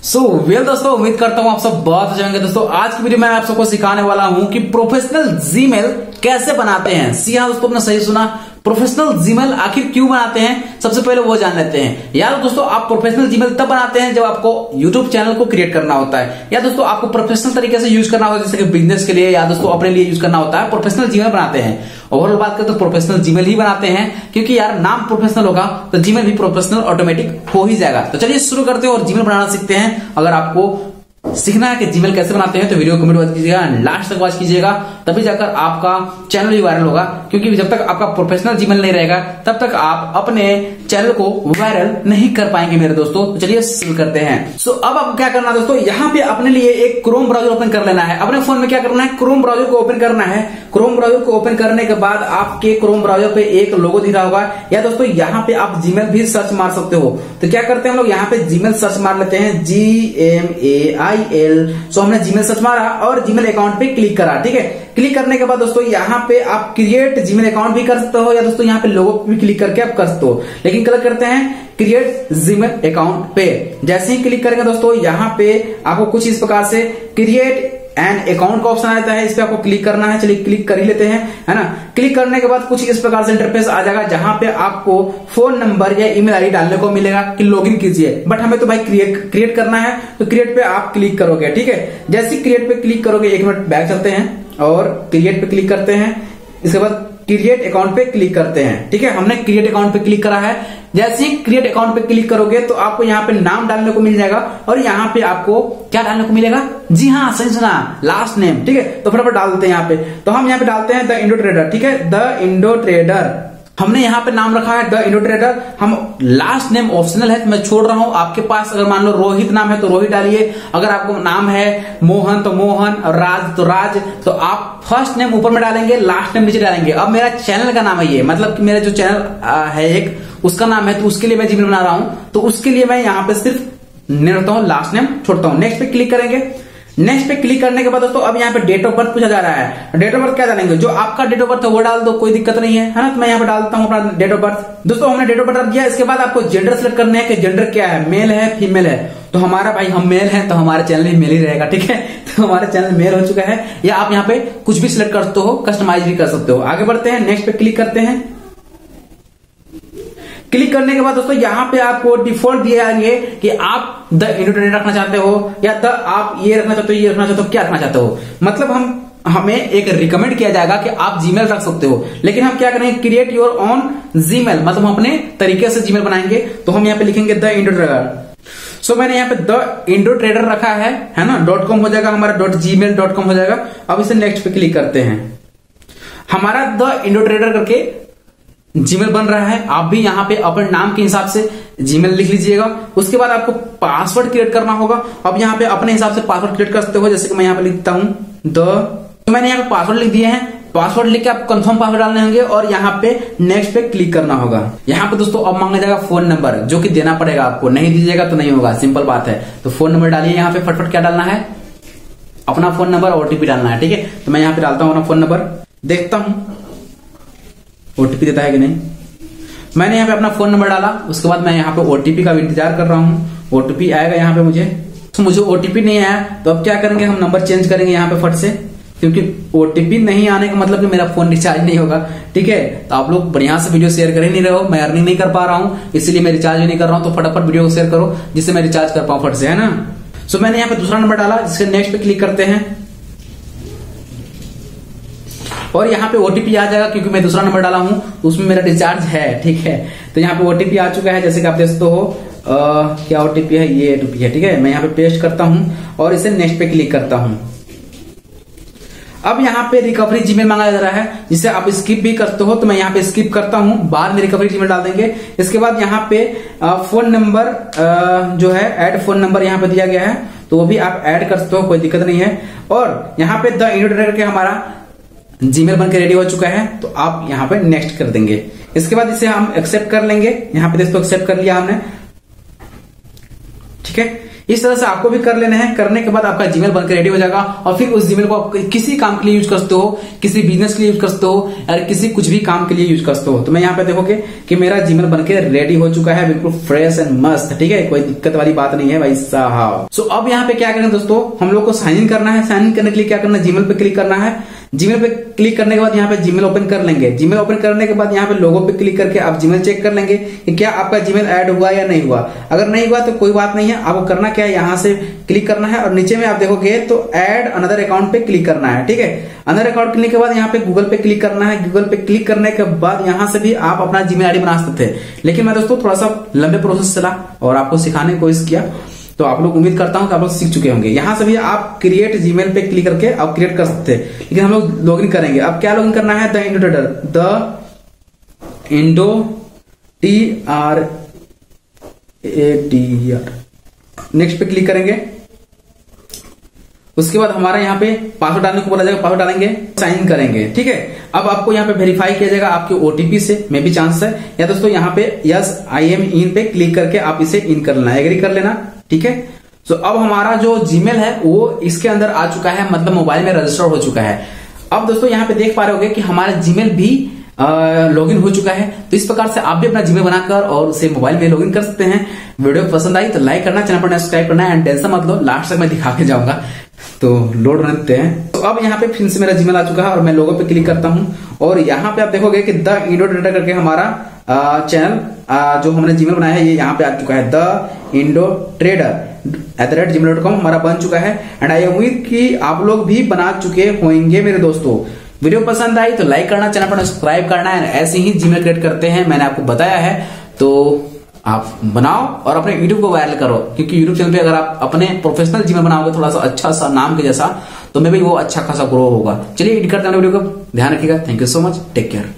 Well दोस्तों, उम्मीद करता हूँ आप सब बहुत अच्छे होंगे। दोस्तों आज की वीडियो में आप सबको सिखाने वाला हूँ कि प्रोफेशनल जीमेल कैसे बनाते हैं। सी हाँ दोस्तों, आपने सही सुना, प्रोफेशनल जीमेल आखिर क्यों बनाते हैं, सबसे पहले वो जान लेते हैं। यार दोस्तों, आप प्रोफेशनल जीमेल तब बनाते हैं जब आपको यूट्यूब चैनल को क्रिएट करना होता है, या दोस्तों आपको प्रोफेशनल तरीके से यूज करना होता है, जैसे कि बिजनेस के लिए या दोस्तों अपने लिए यूज करना होता है। प्रोफेशनल जीमेल बनाते हैं। ओवरऑल बात करें तो प्रोफेशनल जीमेल ही बनाते हैं, क्योंकि यार नाम प्रोफेशनल होगा तो जीमेल भी प्रोफेशनल ऑटोमेटिक हो ही जाएगा। तो चलिए शुरू करते हैं और जीमेल बनाना सीखते हैं। अगर आपको सीखना है कि जीमेल कैसे बनाते हैं तो वीडियो को कमेंट मत कीजिएगा, लास्ट तक वॉच कीजिएगा, तभी जाकर आपका चैनल भी वायरल होगा। क्योंकि जब तक आपका प्रोफेशनल जीमेल नहीं रहेगा तब तक आप अपने चैनल को वायरल नहीं कर पाएंगे मेरे दोस्तों। तो चलिए शुरू करते हैं। अब आपको क्या करना है दोस्तों, यहाँ पे अपने लिए एक क्रोम ब्राउजर ओपन कर लेना है। अपने फोन में क्या करना है, क्रोम ब्राउजर को ओपन करना है। क्रोम ब्राउजर को ओपन करने के बाद आपके क्रोम ब्राउजर पे एक लोगो दिख रहा होगा, या दोस्तों यहाँ पे आप जीमेल भी सर्च मार सकते हो। तो क्या करते हैं हम लोग, यहाँ पे जीमेल सर्च मार लेते हैं, GMAIL। सो हमने जीमेल सर्च मारा और जीमेल अकाउंट पे क्लिक करा। ठीक है, क्लिक करने के बाद दोस्तों यहाँ पे आप क्रिएट जीमेल अकाउंट भी कर सकते हो, या दोस्तों यहाँ पे लोगो भी क्लिक करके आप कर सकते हो। लेकिन कल करते हैं क्रिएट जीमेल अकाउंट पे। जैसे ही क्लिक करेंगे दोस्तों, यहाँ पे आपको कुछ इस प्रकार से क्रिएट एंड अकाउंट का ऑप्शन आता है, इस पे आपको क्लिक करना है। चलिए क्लिक कर ही लेते हैं, है ना। क्लिक करने के बाद कुछ इस प्रकार से इंटरफेस आ जाएगा, जहां पे आपको फोन नंबर या ईमेल आईडी डालने को मिलेगा कि लॉगिन कीजिए। बट हमें तो भाई क्रिएट करना है, तो क्रिएट पे आप क्लिक करोगे। ठीक है, जैसे क्रिएट पे क्लिक करोगे, एक मिनट बैक चलते हैं और क्रिएट पे क्लिक करते हैं। इसके बाद क्रिएट अकाउंट पे क्लिक करते हैं। ठीक है, हमने क्रिएट अकाउंट पे क्लिक करा है। जैसे ही क्रिएट अकाउंट पे क्लिक करोगे तो आपको यहाँ पे नाम डालने को मिल जाएगा, और यहाँ पे आपको क्या डालने को मिलेगा, जी हाँ सही सुना, लास्ट नेम। ठीक है, तो फटाफट डाल देते हैं यहाँ पे। तो हम यहाँ पे डालते हैं द इंडो ट्रेडर। ठीक है, द इंडो ट्रेडर हमने यहाँ पे नाम रखा है द इंडो ट्रेडर। हम लास्ट नेम ऑप्शनल है तो मैं छोड़ रहा हूं। आपके पास अगर मान लो रोहित नाम है तो रोहित डालिए, अगर आपको नाम है मोहन तो मोहन, और राज तो राज। तो आप फर्स्ट नेम ऊपर में डालेंगे, लास्ट नेम नीचे डालेंगे। अब मेरा चैनल का नाम है ये, मतलब कि मेरा जो चैनल है एक, उसका नाम है, तो उसके लिए मैं जीमेल बना रहा हूं, तो उसके लिए मैं यहाँ पे सिर्फ नेम रखता हूँ, लास्ट नेम छोड़ता हूँ। नेक्स्ट पे क्लिक करेंगे। नेक्स्ट पे क्लिक करने के बाद दोस्तों अब यहाँ पे डेट ऑफ बर्थ पूछा जा रहा है। डेट ऑफ बर्थ क्या डालेंगे, जो आपका डेट ऑफ बर्थ है वो डाल दो, कोई दिक्कत नहीं है ना। तो मैं यहाँ पे डालता हूँ अपना डेट ऑफ बर्थ। दोस्तों हमने डेट ऑफ बर्थ दिया। इसके बाद आपको जेंडर सिलेक्ट करना है कि जेंडर क्या है, मेल है फीमेल है। तो हमारा भाई हम मेल है तो हमारा चैनल ही मेल ही रहेगा। ठीक है, तो हमारा चैनल मेल हो चुका है। या आप यहाँ पे कुछ भी सिलेक्ट कर सकते हो, कस्टमाइज भी कर सकते हो। आगे बढ़ते हैं, नेक्स्ट पे क्लिक करते हैं। क्लिक करने के बाद दोस्तों यहाँ पे आपको डिफॉल्ट दिए जाएंगे कि आप द इंडो ट्रेडर रखना चाहते हो, या द आप ये रखना चाहते हो, ये रखना चाहते हो, क्या रखना चाहते हो। मतलब हमें एक रिकमेंड किया जाएगा कि आप जीमेल रख सकते हो, लेकिन हम क्या करेंगे, क्रिएट योर ऑन जीमेल, मतलब हम अपने तरीके से जीमेल बनाएंगे। तो हम यहाँ पे लिखेंगे द इंडो ट्रेडर। सो मैंने यहाँ पे द इंडो ट्रेडर रखा है ना। .com हो जाएगा हमारा, .gmail.com हो जाएगा। अब इसे नेक्स्ट पे क्लिक करते हैं। हमारा द इंडो ट्रेडर करके जीमेल बन रहा है। आप भी यहाँ पे अपने नाम के हिसाब से जीमेल लिख लीजिएगा। उसके बाद आपको पासवर्ड क्रिएट करना होगा। अब यहाँ पे अपने हिसाब से पासवर्ड क्रिएट कर सकते हो, जैसे कि मैं यहाँ पे लिखता हूँ तो मैंने यहाँ पे पासवर्ड लिख दिए हैं। पासवर्ड लिख के आप कंफर्म पासवर्ड डालने होंगे और यहाँ पे नेक्स्ट पे क्लिक करना होगा। यहाँ पे दोस्तों अब मांगा जाएगा फोन नंबर, जो कि देना पड़ेगा आपको, नहीं दीजिएगा तो नहीं होगा, सिंपल बात है। तो फोन नंबर डालिए यहाँ पे, फटफट क्या डालना है, अपना फोन नंबर, OTP डालना है। ठीक है, तो मैं यहाँ पे डालता हूँ अपना फोन नंबर, देखता हूँ OTP देता है कि नहीं। मैंने यहाँ पे अपना फोन नंबर डाला। उसके बाद मैं यहाँ पे OTP का भी इंतजार कर रहा हूँ। OTP आएगा यहाँ पे मुझे, तो मुझे OTP नहीं आया। तो अब क्या करेंगे, हम नंबर चेंज करेंगे यहाँ पे फट से, क्योंकि OTP नहीं आने का मतलब कि मेरा फोन रिचार्ज नहीं होगा। ठीक है, तो आप लोग बढ़िया से वीडियो शेयर कर ही नहीं रहे हो, मैं अर्निंग नहीं कर पा रहा हूँ, इसलिए मैं रिचार्ज भी नहीं कर रहा हूँ। तो फटाफट वीडियो को शेयर करो जिससे मैं रिचार्ज कर पाऊँ फट से, है ना। सो मैंने यहाँ पे दूसरा नंबर डाला, जिसके नेक्स्ट पे क्लिक करते हैं और यहाँ पे OTP आ जाएगा, क्योंकि मैं दूसरा नंबर डाला हूं उसमें मेरा रिचार्ज है। ठीक है, तो यहाँ पे OTP आ चुका है, जैसे कि आप देख सकते हो। क्या OTP है, ये OTP है। ठीक है, मैं यहाँ पे पेस्ट करता हूं और इसे नेक्स्ट पे क्लिक करता हूं। अब यहाँ पे रिकवरी जीमेल मांगा जा रहा है, जिसे आप स्किप भी करते हो। तो मैं यहाँ पे स्किप करता हूं, बाद में रिकवरी जीमेल डाल देंगे। इसके बाद यहाँ पे फोन नंबर जो है, ऐड फोन नंबर यहाँ पे दिया गया है, तो वो भी आप ऐड कर सकते हो, कोई दिक्कत नहीं है। और यहाँ पे द इंडो ट्रेडर के हमारा जीमेल बनकर रेडी हो चुका है, तो आप यहाँ पे नेक्स्ट कर देंगे। इसके बाद इसे हम एक्सेप्ट कर लेंगे। यहाँ पे दोस्तों एक्सेप्ट कर लिया हमने। ठीक है, इस तरह से आपको भी कर लेने हैं। करने के बाद आपका जीमेल बनकर रेडी हो जाएगा और फिर उस जीमेल को आप किसी काम के लिए यूज कर सकते हो, किसी बिजनेस के लिए यूज कर सकते हो और किसी कुछ भी काम के लिए यूज कर सकते हो। तो मैं यहाँ पे देखोगे कि मेरा जीमेल बनकर रेडी हो चुका है, बिल्कुल फ्रेश एंड मस्त, ठीक है, कोई दिक्कत वाली बात नहीं है भाई साहब। सो अब यहाँ पे क्या करें दोस्तों, हम लोग को साइन इन करना है। साइन इन करने के लिए क्या करना है, जीमेल पे क्लिक करना है। जीमेल पे क्लिक करने के बाद यहाँ पे जीमेल ओपन कर लेंगे। जीमेल ओपन करने के बाद यहाँ पे लोगो पे क्लिक करके आप जीमेल चेक कर लेंगे कि क्या आपका जीमेल ऐड हुआ या नहीं हुआ। अगर नहीं हुआ तो कोई बात नहीं है, आपको करना क्या है, यहाँ से क्लिक करना है और नीचे में आप देखोगे तो ऐड अनदर अकाउंट पे क्लिक करना है, ठीक है। अनदर अकाउंट क्लिक के बाद यहाँ पे गूगल पे क्लिक करना है। गूगल पे क्लिक करने के बाद यहाँ से भी आप अपना जीमेल आईडी बना सकते थे, लेकिन मैं दोस्तों थोड़ा सा लंबे प्रोसेस चला और आपको सिखाने की कोशिश किया, तो आप लोग उम्मीद करता हूं कि आप लोग सीख चुके होंगे। यहां से भी आप क्रिएट जीमेल पे क्लिक करके आप क्रिएट कर सकते हैं, लेकिन हम लोग लॉगिन करेंगे। अब क्या लॉगिन करना है, द इंडो TRADER, नेक्स्ट पे क्लिक करेंगे। उसके बाद हमारा यहाँ पे पासवर्ड डालने को बोला जाएगा, पासवर्ड डालेंगे, साइन इन करेंगे, ठीक है। अब आपको यहाँ पे वेरीफाई किया जाएगा आपके ओटीपी से, मे भी चांस है, या दोस्तों यहाँ पे यस आई एम इन पे क्लिक करके आप इसे इन कर लेना, एग्री कर लेना, ठीक है। सो अब हमारा जो जीमेल है वो इसके अंदर आ चुका है, मतलब मोबाइल में रजिस्टर हो चुका है। अब दोस्तों यहाँ पे देख पा रहे होंगे कि हमारा जीमेल भी लॉगिन हो चुका है। तो इस प्रकार से आप भी अपना जीमेल बनाकर और उसे मोबाइल में लॉगिन कर सकते हैं। वीडियो पसंद आई तो लाइक करना, चैनल पर सब्सक्राइब करना एंड टेंशन मत लो, लास्ट तक मैं दिखा के जाऊंगा, तो लोड रहते हैं। तो अब यहाँ पे फिर से मेरा जीमेल आ चुका है और मैं लोगो पे क्लिक करता हूं और यहाँ पे आप देखोगे कि द इंडो ट्रेडर करके हमारा चैनल जो हमने जीमेल बनाया है ये यहाँ पे आ चुका है, द इंडो ट्रेडर @gmail.com हमारा बन चुका है। एंड आई उम्मीद कि आप लोग भी बना चुके होंगे मेरे दोस्तों। वीडियो पसंद आई तो लाइक करना, चैनल पर सब्सक्राइब करना है। ऐसे ही जीमेल क्रिएट करते हैं, मैंने आपको बताया है, तो आप बनाओ और अपने यूट्यूब को वायरल करो, क्योंकि यूट्यूब चैनल पे अगर आप अपने प्रोफेशनल जीमेल बनाओगे थोड़ा सा अच्छा सा नाम के जैसा, तो मे भी वो अच्छा खासा ग्रो होगा। चलिए एडिट करते हैं वीडियो को, ध्यान रखिएगा। Thank you so much, take care.